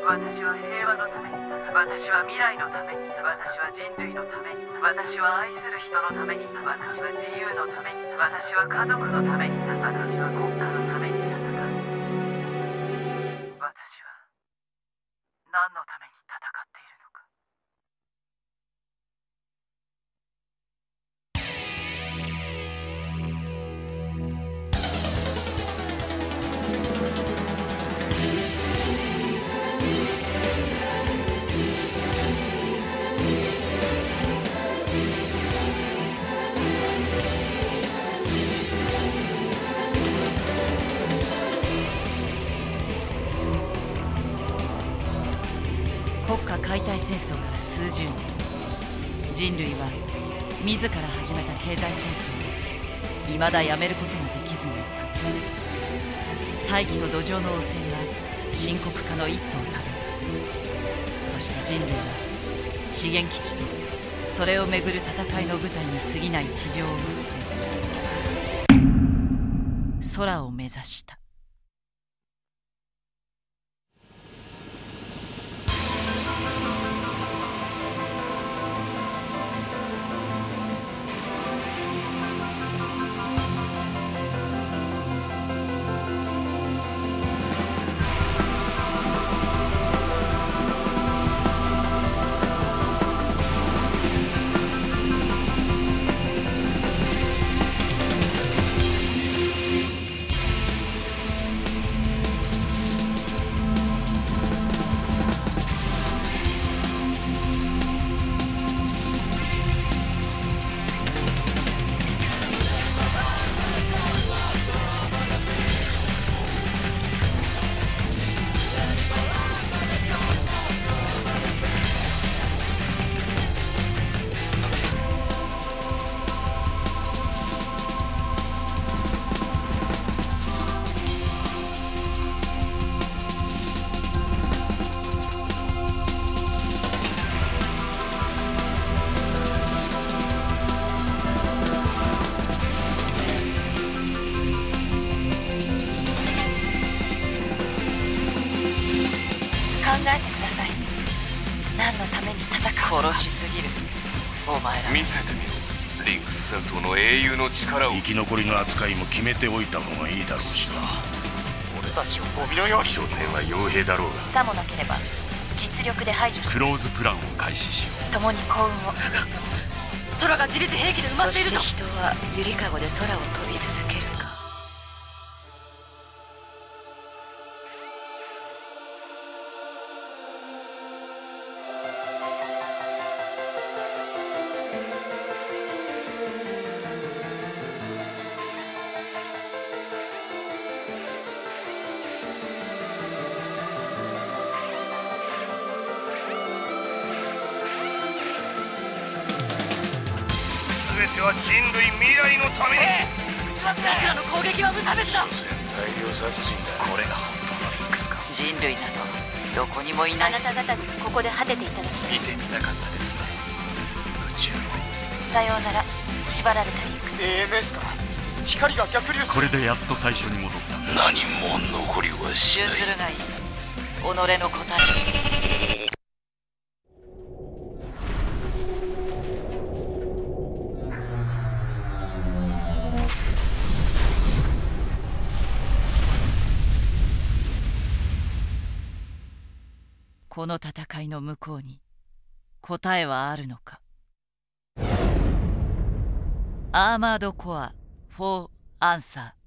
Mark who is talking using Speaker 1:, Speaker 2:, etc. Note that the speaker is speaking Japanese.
Speaker 1: 私は平和のために、私は未来のために、私は人類のために、私は愛する人のために、私は自由のために、私は家族のために、私は国家のために戦う。私は何のために戦っているのか。国家解体戦争から数十年、人類は自ら始めた経済戦争を未だやめることができずにいた。大気と土壌の汚染は深刻化の一途をたどる。そして人類は資源基地とそれをめぐる戦いの舞台に過ぎない地上を捨て、空を目指した。考えてください。何のために戦う。殺しすぎる、お前ら。
Speaker 2: 見せてみろ、リンクス戦争の英雄の力を。
Speaker 3: 生き残りの扱いも決めておいた方がいいだろうしな。
Speaker 2: 俺たちをゴミのように。所詮は傭兵だろうが。
Speaker 1: さもなければ実力で排除します。
Speaker 2: クローズプランを開始しよう。
Speaker 1: 共に幸運を。空が自律兵器で埋まっているぞ。
Speaker 4: そして人はゆりかごで空を飛び続けるか。
Speaker 3: 全ては人類未来のために。
Speaker 1: 奴らの攻撃は無差別だ。
Speaker 3: 所詮大量殺人だ。これが本当のリンクスか。
Speaker 1: 人類などどこにもいない。
Speaker 4: あなた方にここで果てていただきます。
Speaker 3: 見てみたかったですね、宇宙を。
Speaker 4: さようなら、縛られたリンクス。
Speaker 5: AMS から光が逆流する。
Speaker 2: これでやっと最初に戻った。
Speaker 3: 何も残りはしない。
Speaker 1: 準ずるがいい。己の答え。この戦いの向こうに答えはあるのか。アーマードコア4アンサー。